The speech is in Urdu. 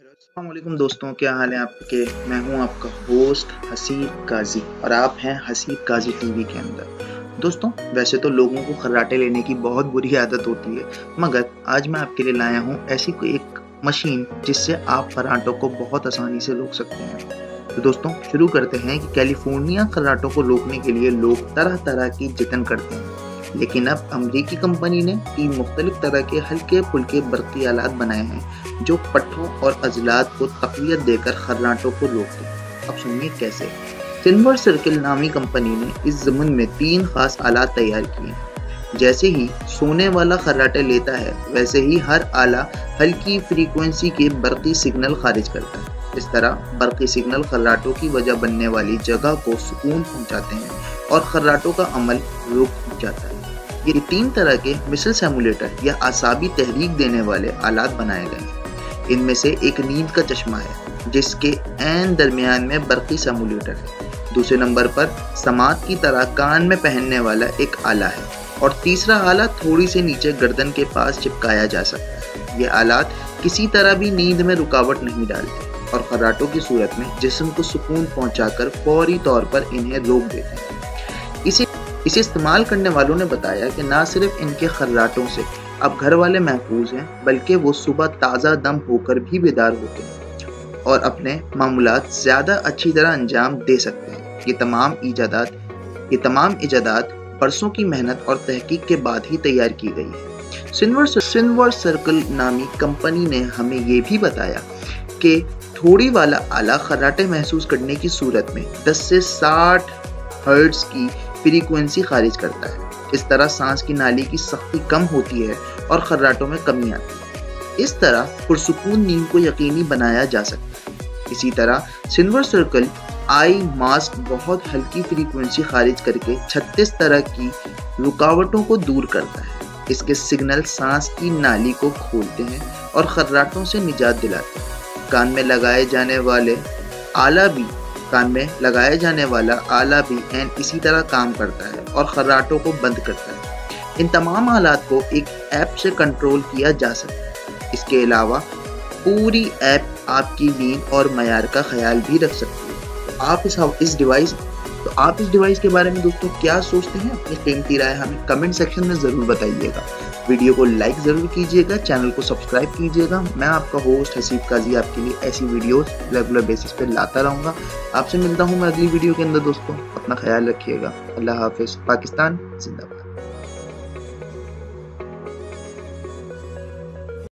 السلام علیکم دوستوں، کیا حال ہے آپ کے؟ میں ہوں آپ کا ہوسٹ حسیب قاضی اور آپ ہیں حسیب قاضی ٹی وی کے اندر۔ دوستوں، ویسے تو لوگوں کو خراٹے لینے کی بہت بری عادت ہوتی ہے، مگر آج میں آپ کے لیے لایا ہوں ایسی کوئی ایک مشین جس سے آپ خراٹوں کو بہت آسانی سے روک سکتے ہیں۔ تو دوستوں شروع کرتے ہیں کہ کیلیفورنیا خراٹوں کو روکنے کے لیے لوگ طرح طرح کی جتن کرتے ہیں، لیکن اب امریکی کمپنی نے 3 مختلف طرح کے ہلکے پھلکے برقی آلات بنائے ہیں جو پٹھوں اور عضلات کو تقویت دے کر خراٹوں کو روکتے ہیں۔ اب سنیے کیسے۔ سنور سرکل نامی کمپنی نے اس ضمن میں 3 خاص آلات تیار کیے ہیں۔ جیسے ہی سونے والا خراٹے لیتا ہے، ویسے ہی ہر آلہ ہلکی فریکوینسی کے برقی سگنل خارج کرتا ہے۔ اس طرح برقی سگنل خراٹوں کی وجہ بننے والی جگہ کو سکون پہنچاتے ہیں اور خراٹوں کا عمل رک جاتا ہے۔ یہ 3 طرح کے مسل سیمولیٹر یا اعصابی تحریک دینے والے آلات بنائے گئے ہیں۔ ان میں سے ایک نیند کا چشمہ ہے جس کے عین درمیان میں برقی سیمولیٹر ہے۔ دوسرے نمبر پر سماعت کی طرح کان میں پہننے والا ایک آلہ ہے اور تیسرا آلہ تھوڑی سے نیچے گردن کے پاس چپکایا جا سکتا ہے۔ یہ آلات کسی طرح بھی نیند میں رکاوٹ نہیں ڈالتے اور خراٹوں کی صورت میں جسم کو سکون پہنچا کر فوری طور پر انہیں روک دیتے ہیں۔ اسے استعمال کرنے والوں نے بتایا کہ نہ صرف ان کے خراٹوں سے اب گھر والے محفوظ ہیں، بلکہ وہ صبح تازہ دم ہو کر بھی بیدار ہوتے ہیں اور اپنے معمولات زیادہ اچھی طرح انجام دے سکتے ہیں۔ یہ تمام ایجادات برسوں کی محنت اور تحقیق کے بعد ہی تیار کی گئی ہے۔ سنور سرکل نامی کمپنی نے ہمیں یہ بھی بتایا کہ تھوڑی والا آلہ خراٹے محسوس کرنے کی صورت میں 10 سے 60 ہرٹز کی فریکوینسی خارج کرتا ہے۔ اس طرح سانس کی نالی کی سختی کم ہوتی ہے اور خراٹوں میں کمی آتی ہے۔ اس طرح پرسکون نیند کو یقینی بنایا جا سکتا ہے۔ اسی طرح سنور سرکل آئی ماسک بہت ہلکی فریکوینسی خارج کر کے 36 طرح کی رکاوٹوں کو دور کرتا ہے۔ اس کے سگنل سانس کی نالی کو کھولتے ہیں اور خراٹوں سے نجات دلاتے ہیں۔ کان میں لگائے جانے والا آلہ بھی اسی طرح کام کرتا ہے اور خراٹوں کو بند کرتا ہے۔ ان تمام آلات کو ایک ایپ سے کنٹرول کیا جا سکتا ہے۔ اس کے علاوہ پوری ایپ آپ کی نیند اور معیار کا خیال بھی رکھ سکتی ہے۔ تو آپ اس ڈیوائس کے بارے میں دوستوں کیا سوچتے ہیں؟ اپنی قیمتی رائے ہمیں کمنٹ سیکشن میں ضرور بتائیے گا۔ ویڈیو کو لائک ضرور کیجیے گا، چینل کو سبسکرائب کیجیے گا۔ میں آپ کا ہوسٹ حسیب قاضی آپ کے لیے ایسی ویڈیوز ریگولر بیسس پہ لاتا رہوں گا۔ آپ سے ملتا ہوں میں اگلی ویڈیو کے اندر دوستوں۔ اپنا خیال رکھیے گا۔ اللہ حافظ۔ پاکستان زندہ باد۔